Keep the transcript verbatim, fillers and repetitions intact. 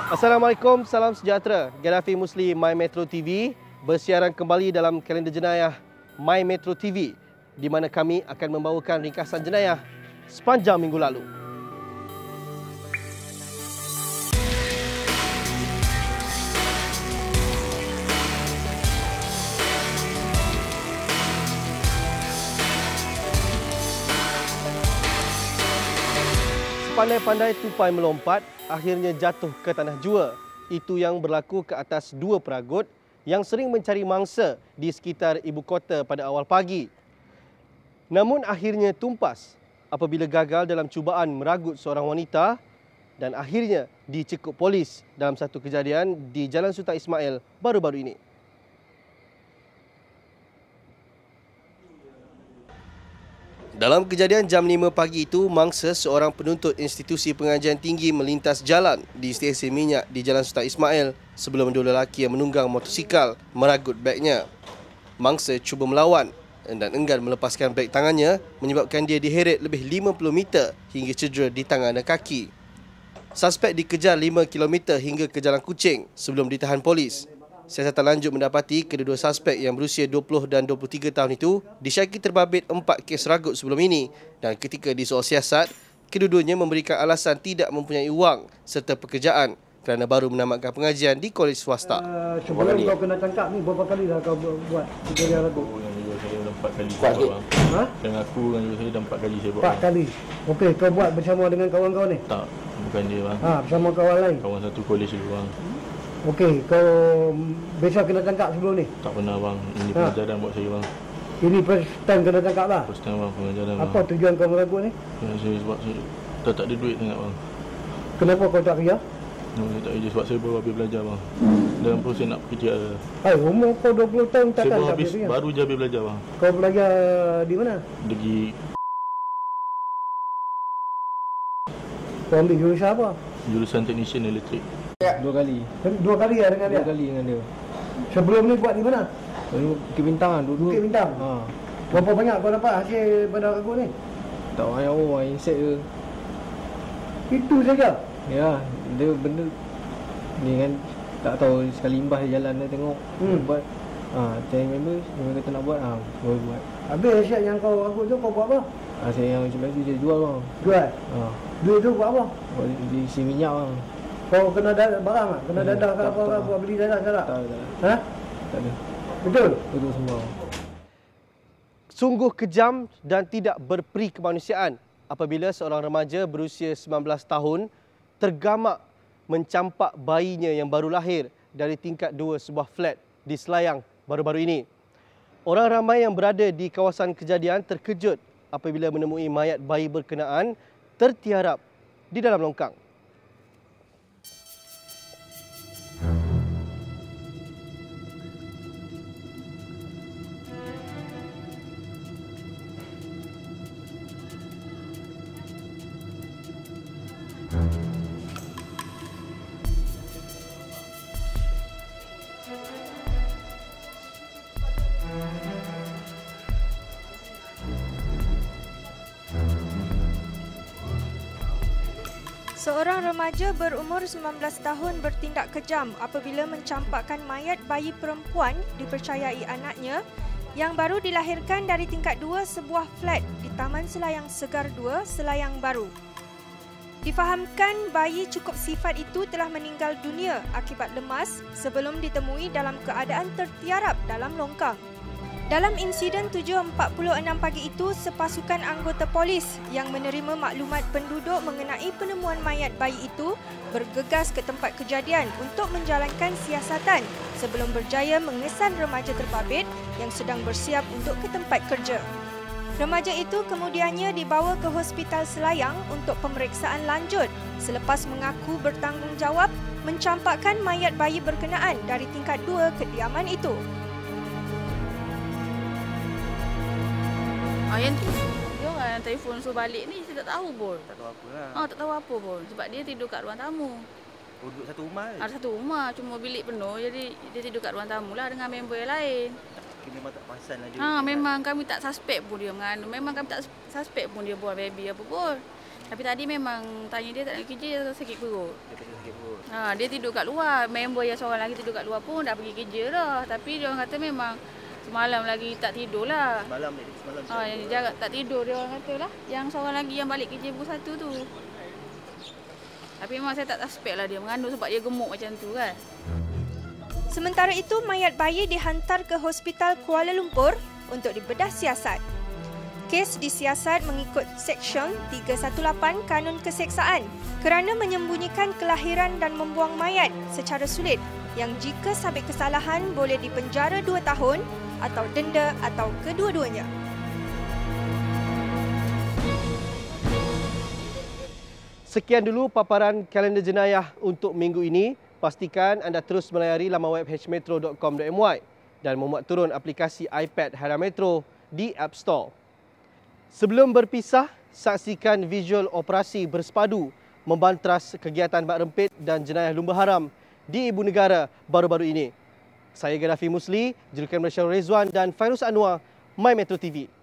Assalamualaikum, salam sejahtera. Gaddafi Musli My Metro T V bersiaran kembali dalam kalender jenayah My Metro T V di mana kami akan membawakan ringkasan jenayah sepanjang minggu lalu. Pandai-pandai tupai melompat, akhirnya jatuh ke tanah jua. Itu yang berlaku ke atas dua peragut yang sering mencari mangsa di sekitar ibu kota pada awal pagi. Namun akhirnya tumpas apabila gagal dalam cubaan meragut seorang wanita dan akhirnya dicekuk polis dalam satu kejadian di Jalan Sultan Ismail baru-baru ini. Dalam kejadian jam lima pagi itu, mangsa seorang penuntut institusi pengajian tinggi melintas jalan di stesen minyak di Jalan Sultan Ismail sebelum dua lelaki yang menunggang motosikal meragut begnya. Mangsa cuba melawan dan enggan melepaskan beg tangannya menyebabkan dia diheret lebih lima puluh meter hingga cedera di tangan dan kaki. Suspek dikejar lima kilometer hingga ke Jalan Kuching sebelum ditahan polis. Siasatan lanjut mendapati kedua-dua suspek yang berusia dua puluh dan dua puluh tiga tahun itu disyaki terbabit empat kes ragut sebelum ini dan ketika disoal siasat, kedua-duanya memberikan alasan tidak mempunyai wang serta pekerjaan kerana baru menamatkan pengajian di kolej swasta. Uh, sebelum kau kena tangkap ni, berapa kali dah kau buat kejadian ragut? Saya dah empat kali saya buat. Ha? Dengan aku dengan saya dah empat kali saya buat. Empat kali? Okey, kau buat bersama dengan kawan kau ni? Tak, bukan dia bang. Ha, bersama kawan lain? Kawan satu kolej dulu bang. Okey, kau biasa kena tangkap sebelum ni? Tak pernah bang, ini ha? pengajaran buat saya bang. Ini first time kena tangkap lah? First time bang, pengajaran bang. Apa tujuan kau meragut ni? Ya, saya sebab saya tak, tak ada duit sangat bang. Kenapa kau tak kerja? No, saya tak kerja sebab saya baru habis belajar bang. Dalam proses nak kerja. Hai, umur kau dua puluh tahun takkan saya baru habis, baru je habis belajar bang. Kau belajar di mana? Di... Kau ambil jurusan apa? Jurusan Technician Elektrik. Dua kali. Dua kali ya dengan dia? Dua kali dengan dia. Sebelum ni buat di mana? Bukit Bintang kan, dua-dua. Bukit Bintang? Ha. Berapa banyak kau dapat hasil pada ragut ni? Tak banyak pun, insect je. Itu saja? Ya, dia benda ni kan tak tahu sekali imbas dia jalan dia tengok. Hmm. Buat ha, cari member, member kata nak buat, ha, boleh buat. Habis hasil yang kau ragut tu kau buat apa? Hasil yang sebelah tu dia jual bang. Jual? Ha. Duit tu buat apa? Oh, di isi minyak bang. Kau kena dadah barang tak? Kena dadah ke apa ke? Buat beli dadah ke tak? Tak ada. Ha? Tak ada. Betul? Betul semua. Sungguh kejam dan tidak berperi kemanusiaan apabila seorang remaja berusia sembilan belas tahun tergamak mencampak bayinya yang baru lahir dari tingkat dua sebuah flat di Selayang baru-baru ini. Orang ramai yang berada di kawasan kejadian terkejut apabila menemui mayat bayi berkenaan tertiarap di dalam longkang. Seorang remaja berumur sembilan belas tahun bertindak kejam apabila mencampakkan mayat bayi perempuan dipercayai anaknya yang baru dilahirkan dari tingkat dua sebuah flat di Taman Selayang Segar dua, Selayang Baru. Difahamkan bayi cukup sifat itu telah meninggal dunia akibat lemas sebelum ditemui dalam keadaan tertiarap dalam longkang. Dalam insiden tujuh empat puluh enam pagi itu, sepasukan anggota polis yang menerima maklumat penduduk mengenai penemuan mayat bayi itu bergegas ke tempat kejadian untuk menjalankan siasatan sebelum berjaya mengesan remaja terbabit yang sedang bersiap untuk ke tempat kerja. Remaja itu kemudiannya dibawa ke Hospital Selayang untuk pemeriksaan lanjut selepas mengaku bertanggungjawab mencampakkan mayat bayi berkenaan dari tingkat dua kediaman itu. Ah, yang tu dia orang telefon suruh balik ni saya tak tahu pun. Tak tahu apa lah. Ah, tak tahu apa pun sebab dia tidur kat ruang tamu. Oh, duduk satu rumah je? Ada satu rumah, cuma bilik penuh jadi dia tidur kat ruang tamu lah dengan member yang lain. Dia memang tak perasan lah dia. Ha, memang kami tak suspek pun dia mengandung. Memang kami tak suspek pun dia buat baby apa pun. Tapi tadi memang tanya dia tak nak kerja, dia sakit perut. Dia kena sakit perut. Ha, dia tidur kat luar. Member yang seorang lagi tidur kat luar pun dah pergi kerja dah. Tapi dia orang kata memang semalam lagi tak tidur lah. Semalam ni, semalam. Ha, yang dia tak tidur dia orang kata lah. Yang seorang lagi yang balik kerja pukul satu tu. Tapi memang saya tak suspek lah dia mengandung sebab dia gemuk macam tu kan. Sementara itu, mayat bayi dihantar ke Hospital Kuala Lumpur untuk dibedah siasat. Kes disiasat mengikut Seksyen tiga satu lapan Kanun Keseksaan kerana menyembunyikan kelahiran dan membuang mayat secara sulit yang jika sabit kesalahan boleh dipenjara dua tahun atau denda atau kedua-duanya. Sekian dulu paparan kalender jenayah untuk minggu ini. Pastikan anda terus melayari laman web h metro dot com dot m y dan memuat turun aplikasi iPad Hairan Metro di App Store. Sebelum berpisah, saksikan visual operasi bersepadu membantras kegiatan bak rempit dan jenayah lumba haram di ibu negara baru-baru ini. Saya Gaddafi Musli, Jurukamera Syarul Rizwan dan Fairuz Anwar, My Metro T V.